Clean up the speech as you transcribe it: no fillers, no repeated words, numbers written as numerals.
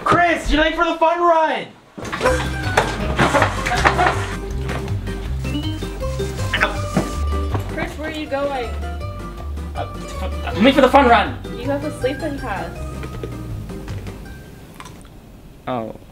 Chris, you're late for the fun run! Chris, where are you going? I'm late for the fun run! You have a sleeping pass. Oh.